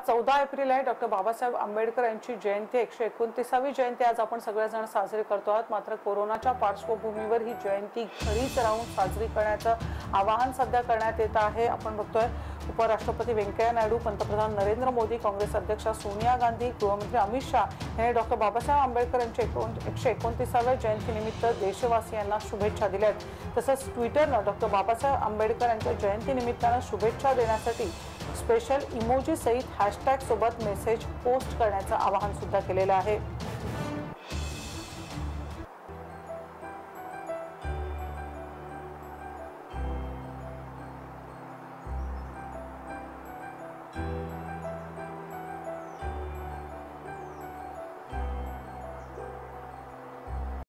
14 April आहे. Doctor Babasaheb Ambedkar यांची जयंती, 129वी जयंती आज आपण सगळेजण साजरी करतो आहोत. मात्र कोरोनाच्या पार्श्वभूमीवर ही जयंती घरीच राहून साजरी करण्याचं आवाहन सध्या करण्यात येत आहे. आपण बघतोय उपराष्ट्रपती व्यंकय्या नायडू, पंतप्रधान नरेंद्र मोदी, काँग्रेस अध्यक्षा सोनिया गांधी, गृहमंत्री अमित शाह यांनी डॉक्टर बाबासाहेब आंबेडकर यांच्या 129व्या जयंतीनिमित्त देशवासियांना शुभेच्छा दिल्या आहेत. तसंच ट्विटरनं डॉक्टर बाबासाहेब आंबेडकर यांच्या जयंतीनिमित्तानं शुभेच्छा देण्यासाठी स्पेशल इमोजी सहित हॅशटॅग सोबत मेसेज पोस्ट करण्याचं आवाहन सुद्धा केलेलं आहे.